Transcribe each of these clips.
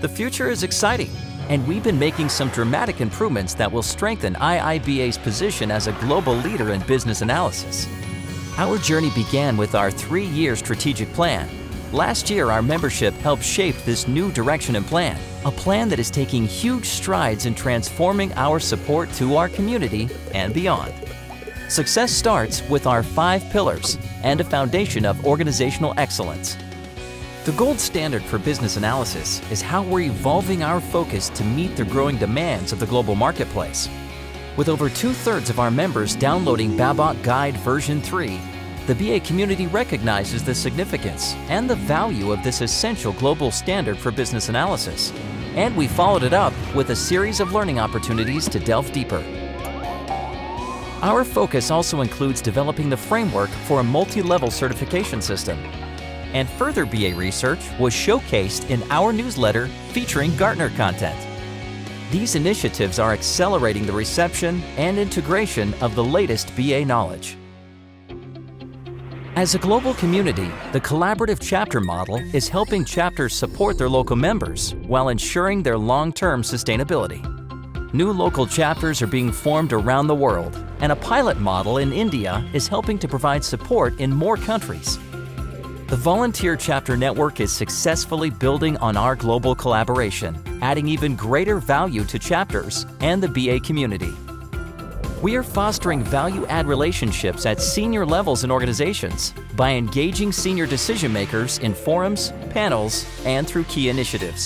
The future is exciting, and we've been making some dramatic improvements that will strengthen IIBA's position as a global leader in business analysis. Our journey began with our 3-year strategic plan. Last year, our membership helped shape this new direction and plan, a plan that is taking huge strides in transforming our support to our community and beyond. Success starts with our 5 pillars and a foundation of organizational excellence. The gold standard for business analysis is how we're evolving our focus to meet the growing demands of the global marketplace. With over 2/3 of our members downloading Babok Guide version 3, the BA community recognizes the significance and the value of this essential global standard for business analysis. And we followed it up with a series of learning opportunities to delve deeper. Our focus also includes developing the framework for a multi-level certification system. And further BA research was showcased in our newsletter featuring Gartner content. These initiatives are accelerating the reception and integration of the latest BA knowledge. As a global community, the collaborative chapter model is helping chapters support their local members while ensuring their long-term sustainability. New local chapters are being formed around the world, and a pilot model in India is helping to provide support in more countries. The Volunteer Chapter Network is successfully building on our global collaboration, adding even greater value to chapters and the BA community. We are fostering value-add relationships at senior levels in organizations by engaging senior decision-makers in forums, panels, and through key initiatives.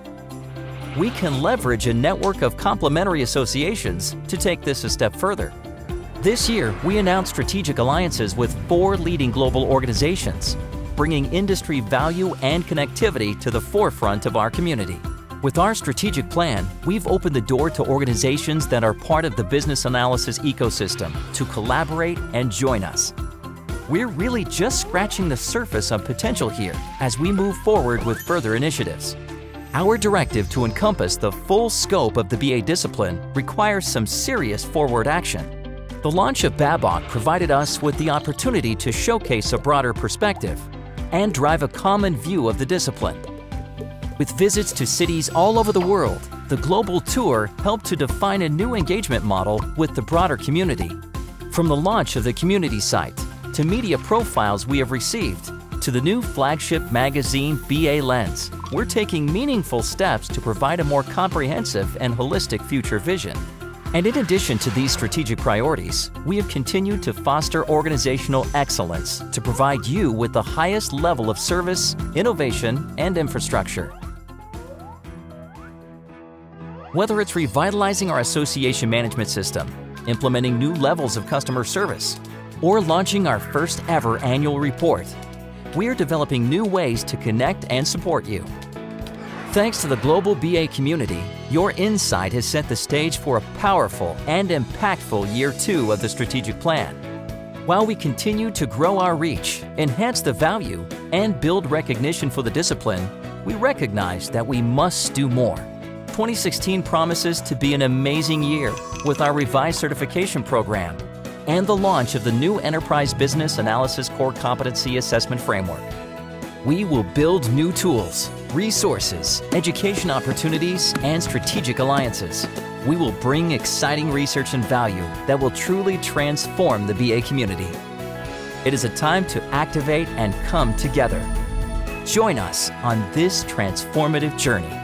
We can leverage a network of complementary associations to take this a step further. This year, we announced strategic alliances with 4 leading global organizations, bringing industry value and connectivity to the forefront of our community. With our strategic plan, we've opened the door to organizations that are part of the business analysis ecosystem to collaborate and join us. We're really just scratching the surface of potential here as we move forward with further initiatives. Our directive to encompass the full scope of the BA discipline requires some serious forward action. The launch of Babok provided us with the opportunity to showcase a broader perspective and drive a common view of the discipline. With visits to cities all over the world, the global tour helped to define a new engagement model with the broader community. From the launch of the community site, to media profiles we have received, to the new flagship magazine BA Lens, we're taking meaningful steps to provide a more comprehensive and holistic future vision. And in addition to these strategic priorities, we have continued to foster organizational excellence to provide you with the highest level of service, innovation, and infrastructure. Whether it's revitalizing our association management system, implementing new levels of customer service, or launching our first ever annual report, we are developing new ways to connect and support you. Thanks to the global BA community, your insight has set the stage for a powerful and impactful year 2 of the strategic plan. While we continue to grow our reach, enhance the value, and build recognition for the discipline, we recognize that we must do more. 2016 promises to be an amazing year with our revised certification program and the launch of the new Enterprise Business Analysis Core Competency Assessment Framework. We will build new tools, resources, education opportunities, and strategic alliances. We will bring exciting research and value that will truly transform the BA community. It is a time to activate and come together. Join us on this transformative journey.